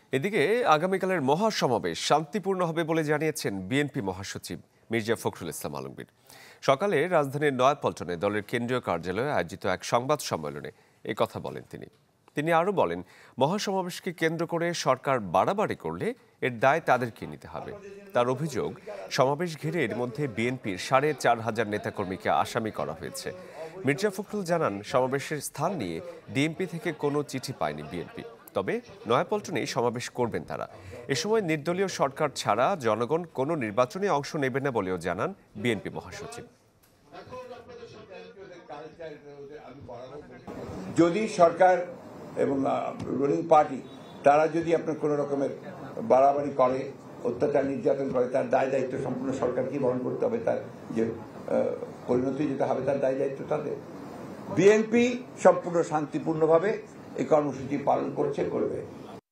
এদিকে আগামীকালের মহাসমাবেশ শান্তিপূর্ণ হবে বলে জানিয়েছেন বিএনপি মহাসচিব মির্জা ফখরুল ইসলাম আলমগীর। সকালে রাজধানীর নয়াপল্টনে দলের কেন্দ্রীয় কার্যালয়ে আয়োজিত এক সংবাদ সম্মেলনে এই কথা বলেন তিনি আরও বলেন, মহাসমাবেশকে কেন্দ্র করে সরকার বাড়াবাড়ি করলে এর দায় তাদেরকে নিতে হবে। তার অভিযোগ, সমাবেশ ঘিরে এর মধ্যে বিএনপির ৪,৫০০ নেতাকর্মীকে আসামি করা হয়েছে। মির্জা ফখরুল জানান, সমাবেশের স্থান নিয়ে ডিএমপি থেকে কোনো চিঠি পায়নি বিএনপি, তবে নয়াপল্টনেই সমাবেশ করবেন তারা। এ সময় নির্দলীয় সরকার ছাড়া জনগণ কোনো নির্বাচনে অংশ নেবে না বলেও জানান বিএনপি মহাসচিব। যদি সরকার এবং রুলিং পার্টি তারা যদি আপনার কোনো রকমের বাড়াবাড়ি করে, অত্যাচার নির্যাতন করে, তার দায় দায়িত্ব সম্পূর্ণ সরকারকে বহন করতে হবে। তার যে পরিণতি যেটা হবে তার দায় দায়িত্ব তাদের। বিএনপি সম্পূর্ণ শান্তিপূর্ণভাবে এই কর্মসূচি পালন করবে।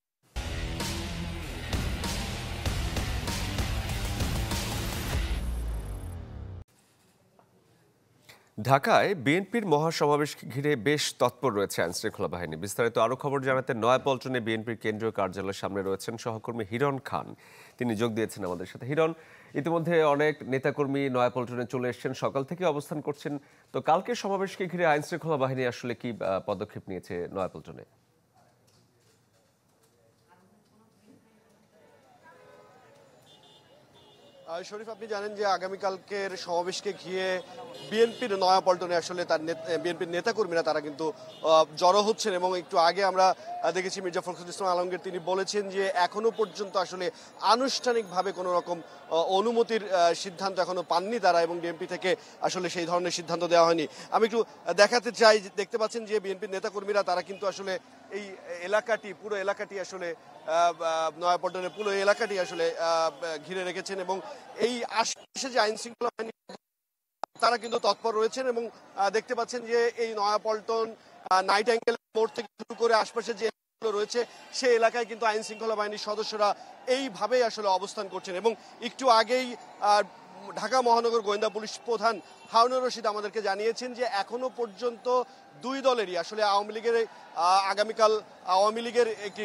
ঢাকায় বিএনপির মহাসমাবেশকে ঘিরে বেশ তৎপর রয়েছে আইনশৃঙ্খলা বাহিনী। বিস্তারিত আরো খবর জানাতে নয়াপল্টনে বিএনপির কেন্দ্রীয় কার্যালয়ের সামনে রয়েছেন সহকর্মী হিরণ খান। তিনি যোগ দিয়েছেন আমাদের সাথে। হিরণ, ইতিমধ্যে অনেক নেতাকর্মী নয়াপল্টনে চলে এসেছেন, সকাল থেকে অবস্থান করছেন। তো কালকে সমাবেশকে ঘিরে আইনশৃঙ্খলা বাহিনী আসলে কি পদক্ষেপ নিয়েছে নয়াপল্টনে? শরীফ, আপনি জানেন যে আগামীকালকের সমাবেশকে ঘিরে বিএনপির নয়াপল্টনে আসলে বিএনপির নেতাকর্মীরা তারা কিন্তু জড়ো হচ্ছেন। এবং একটু আগে আমরা দেখেছি মির্জা ফখরুল ইসলাম আলমগীর তিনি বলেছেন যে এখনো পর্যন্ত আসলে আনুষ্ঠানিকভাবে কোনো রকম অনুমতির সিদ্ধান্ত এখনো পাননি তারা, এবং বিএনপি থেকে আসলে সেই ধরনের সিদ্ধান্ত দেওয়া হয়নি। আমি একটু দেখাতে চাই, দেখতে পাচ্ছেন যে বিএনপির নেতাকর্মীরা তারা কিন্তু আসলে এই পুরো এলাকাটি আসলে নয়াপল্টনের পুরো এলাকাটি আসলে ঘিরে রেখেছেন, এবং এই আশেপাশে যে আইন শৃঙ্খলা বাহিনী তারা কিন্তু তৎপর রয়েছেন। এবং দেখতে পাচ্ছেন যে এই নয়াপল্টন নাইটিঙ্গেল মোড় থেকে শুরু করে আশপাশে যে রয়েছে সেই এলাকায় কিন্তু আইন শৃঙ্খলা বাহিনীর সদস্যরা এইভাবেই আসলে অবস্থান করছেন। এবং একটু আগেই ঢাকা মহানগর গোয়েন্দা পুলিশ প্রধান হারুনুর রশিদ আমাদেরকে জানিয়েছেন যে এখনো পর্যন্ত দুই দলেরই আসলে আগামীকাল আওয়ামী লীগের একটি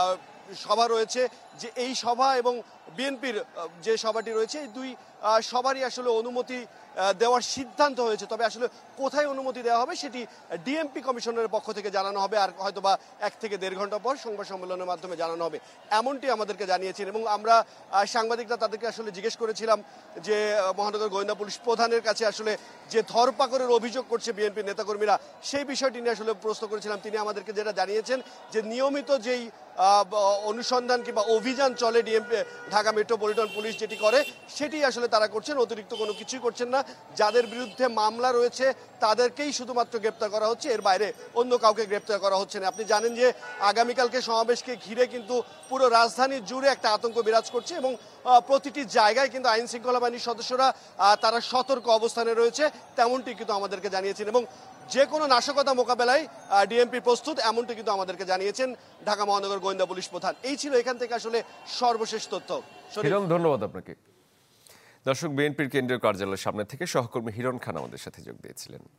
সভা রয়েছে, যে এই সভা এবং বিএনপির যে সভাটি রয়েছে এই দুই সবারই আসলে অনুমতি দেওয়ার সিদ্ধান্ত হয়েছে। তবে আসলে কোথায় অনুমতি দেওয়া হবে সেটি ডিএমপি কমিশনের পক্ষ থেকে জানানো হবে, আর হয়তোবা 1 থেকে 1.5 ঘন্টা পর সংবাদ সম্মেলনের মাধ্যমে জানানো হবে, এমনটি আমাদেরকে জানিয়েছেন। এবং আমরা সাংবাদিকরা তাদেরকে আসলে জিজ্ঞেস করেছিলাম যে মহানগর গোয়েন্দা পুলিশ প্রধানের কাছে আসলে যে ধরপাকড়ের অভিযোগ করছে বিএনপির নেতাকর্মীরা সেই বিষয়টি নিয়ে আসলে প্রশ্ন করেছিলাম। তিনি আমাদেরকে যেটা জানিয়েছেন যে নিয়মিত যেই অনুসন্ধান কিংবা অভিযান চলে ঢাকা মেট্রোপলিটন পুলিশ যেটি করে সেটি আসলে তারা করছেন, অতিরিক্ত কোনো কিছুই করছেন না। যাদের বিরুদ্ধে মামলা রয়েছে তাদেরকেই শুধুমাত্র গ্রেপ্তার করা হচ্ছে, এর বাইরে অন্য কাউকে গ্রেপ্তার করা হচ্ছে না। আপনি জানেন যে আগামীকালকে সমাবেশকে ঘিরে কিন্তু পুরো রাজধানী জুড়ে একটা আতঙ্ক বিরাজ করছে, এবং প্রতিটি জায়গায় কিন্তু আইন শৃঙ্খলা বাহিনীর সদস্যরা তারা সতর্ক অবস্থানে রয়েছে, তেমনটি কিন্তু আমাদেরকে জানিয়েছেন। এবং যে কোনো নাশকতা মোকাবেলায় ডিএমপি প্রস্তুত, এমনটি কিন্তু আমাদেরকে জানিয়েছেন ঢাকা মহানগর গোয়েন্দা পুলিশ প্রধান। এই ছিল এখান থেকে আসলে সর্বশেষ তথ্য। ধন্যবাদ আপনাকে। দর্শক, বিএনপির কেন্দ্রীয় কার্যালয়ের সামনে থেকে সহকর্মী হিরণ খান আমাদের সাথে যোগ দিয়েছিলেন।